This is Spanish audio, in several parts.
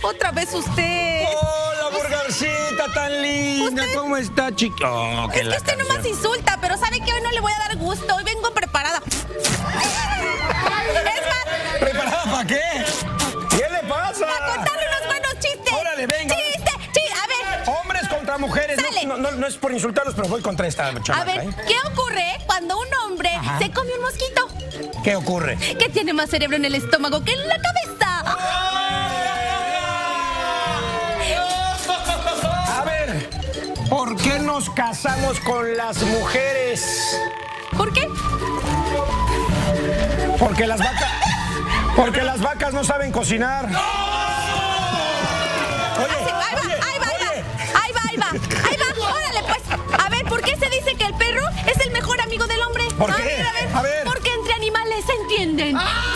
Otra vez usted. Hola, Burgarcita, tan linda. ¿Usted? ¿Cómo está, chica? Oh, Es que usted nomás insulta, pero sabe que hoy no le voy a dar gusto. Hoy vengo preparada. Es más, ¿Preparada para qué? ¿Qué le pasa? para contarle unos buenos chistes. Órale, venga. ¡Chiste! A ver. Hombres contra mujeres. Sale. No es por insultarlos, pero voy contra esta chamaca. A ver, ¿qué ocurre cuando un hombre se come un mosquito? ¿Qué ocurre? Que tiene más cerebro en el estómago que en la cabeza. A ver, ¿por qué nos casamos con las mujeres? ¿Por qué? Porque las vacas no saben cocinar. Oye, Ahí va. Órale, pues. A ver, ¿por qué se dice que el perro es el mejor amigo del hombre? ¿Por qué? A ver. Porque entre animales se entienden.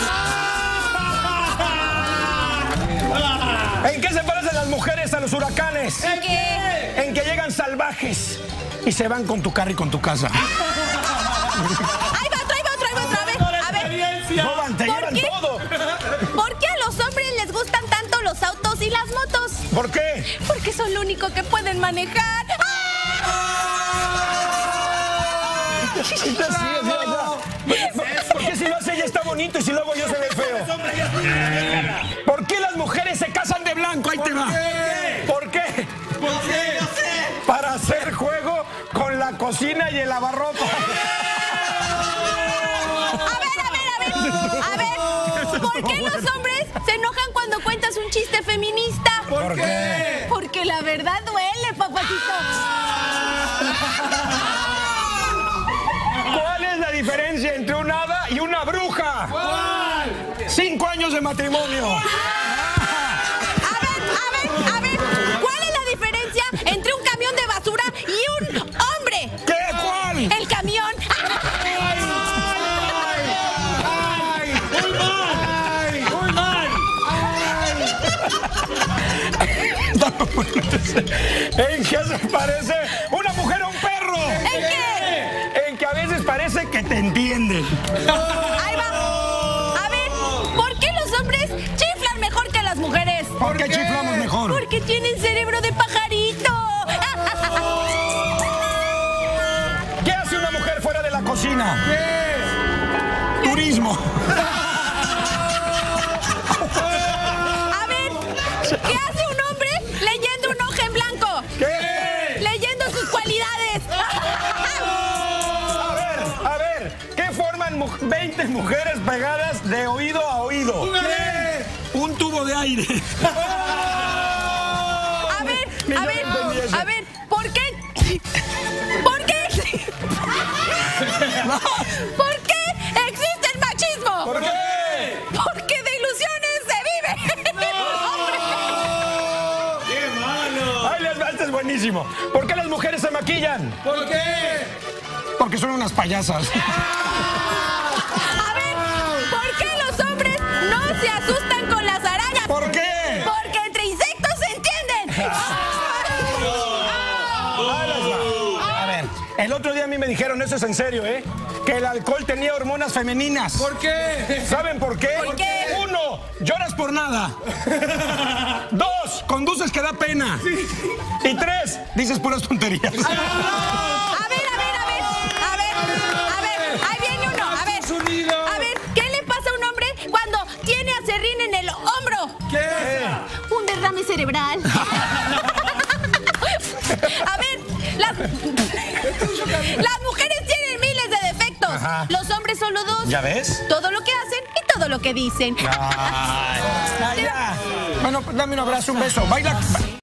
¿En qué se parecen las mujeres a los huracanes? ¿En qué? En que llegan salvajes y se van con tu carro y con tu casa. Ahí va otro. A ver. Roban, te llevan todo. ¿Por qué a los hombres les gustan tanto los autos y las motos? ¿Por qué? Porque son lo único que pueden manejar. ¿Por qué si lo hace ella está bonito y si lo hago yo se ve feo? ¿Por qué las mujeres se casan de blanco? Ahí te va. ¿Por qué? Para hacer juego con la cocina y el lavarropa. A ver. ¿Por qué los hombres se enojan cuando cuentas un chiste feminista? ¿Por qué? Porque la verdad duele, papacito. ¿Cuál es la diferencia entre un hada y una bruja? ¿Cuál? 5 años de matrimonio. A ver. ¿Cuál es la diferencia entre un camión de basura y un hombre? ¿Qué? ¿Cuál? El camión. ¿En qué se parece una mujer a un perro? ¿En qué? En que a veces parece que te entienden. Ahí va. A ver, ¿por qué los hombres chiflan mejor que las mujeres? ¿Por qué chiflamos mejor? Porque tienen cerebro de pajarito. ¿Qué hace una mujer fuera de la cocina? ¿Qué? Turismo. A ver, ¿qué hace un hombre leyendo una hoja en blanco? ¿Qué? Leyendo sus cualidades. A ver, ¿qué forman 20 mujeres pegadas de oído a oído? ¿Qué? Un tubo de aire. A ver, ¿por qué? ¿Por qué existe el machismo? ¿Por qué? Porque de ilusiones se vive. Hombre. ¡Qué malo! Ay, les va, este es buenísimo. ¿Por qué las mujeres se maquillan? ¿Por qué? Porque son unas payasas. A ver, ¿por qué los hombres no se asustan con las arañas? ¿Por qué? Porque entre insectos se entienden. A ver, el otro día a mí me dijeron, eso es en serio, ¿eh? Que el alcohol tenía hormonas femeninas. ¿Por qué? ¿Saben por qué? ¿Por qué? 1, lloras por nada. 2, conduces que da pena. Y 3, dices puras tonterías. A ver, ahí viene uno. A ver, ¿qué le pasa a un hombre cuando tiene aserrín en el hombro? ¿Qué? Un derrame cerebral. A ver, las mujeres tienen miles de defectos. Ajá. Los hombres solo 2. ¿Ya ves? Todo lo que hacen y todo lo que dicen. Ay, ya. Bueno, pues dame un abrazo, un beso. Baila.